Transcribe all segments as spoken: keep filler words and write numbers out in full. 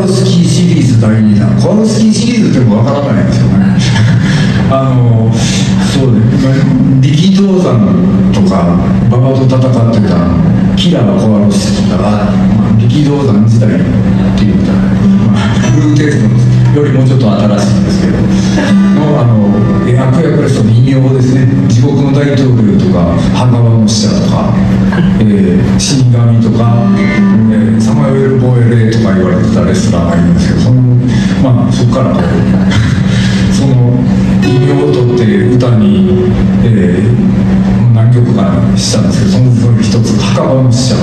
ロスキーシリーズだいにだん、コワロスキーシリーズってもわからないんですよねあのそうね、力道山とか馬場と戦ってたキラーコワロスキーとか、まあ、力道山時代っていうか、まあ、ブルーテストよりもうちょっと新しいんですけどの、あの悪役の人の異名ですね。地獄の大統領とか墓場の使者とか、えー、死神とか、えー、サマウエル・ボエレとか言われてたレスラーがいるんですけど、その、まあ、そこからその異名を取って歌に、えー、何曲かしたんですけど、そのその一つ墓場の使者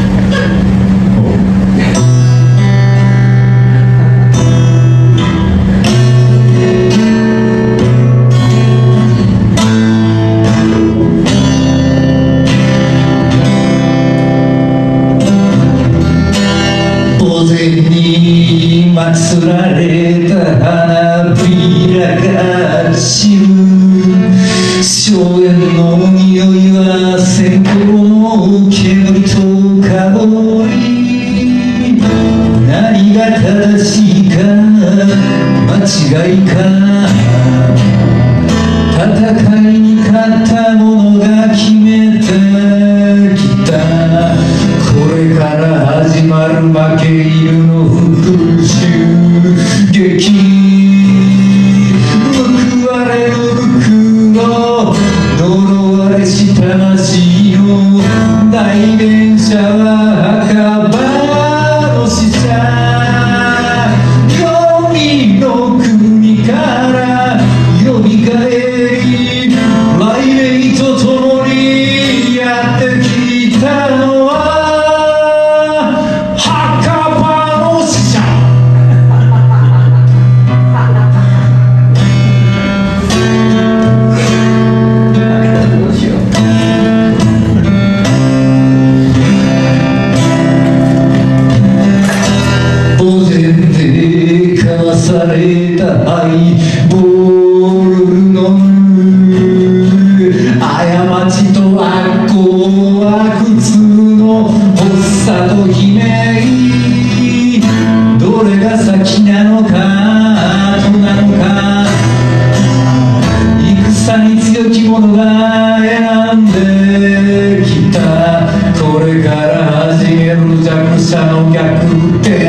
祭られた花びらが散る、硝煙の匂いは線香の煙と香り、何が正しいか間違いか、戦いに勝った者が決めてきた。これから始まる負け犬の復讐劇、報われの袋、呪われし魂の代弁者は墓場の使者、黄泉の国からよみがえり、雷鳴とともにやってきたのはされたハイボールの過ちと悪行は普通の発作と悲鳴、どれが先なのか後なのか、戦に強き者が選んできた。これから始める弱者の逆転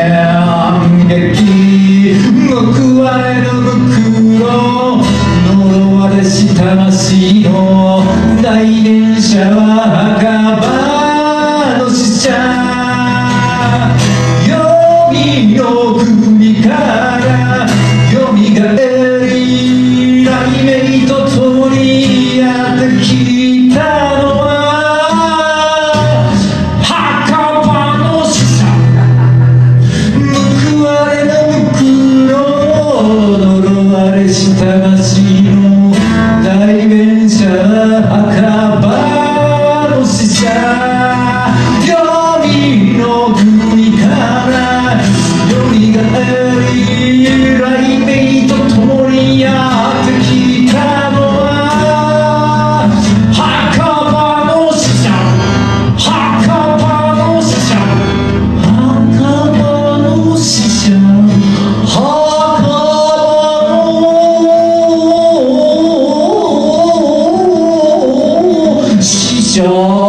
劇、報われの袋、呪われし魂の代弁者は墓場の使者、黄泉の国からよみがえり、雷鳴とともにやってきたのは墓場の使者、報われの袋、呪われし魂の代弁者は墓場の使者、黄泉の国からよみがえり、雷鳴とともにやってきたのは墓場の使者、墓場の使者、墓場の使者、墓場の使者。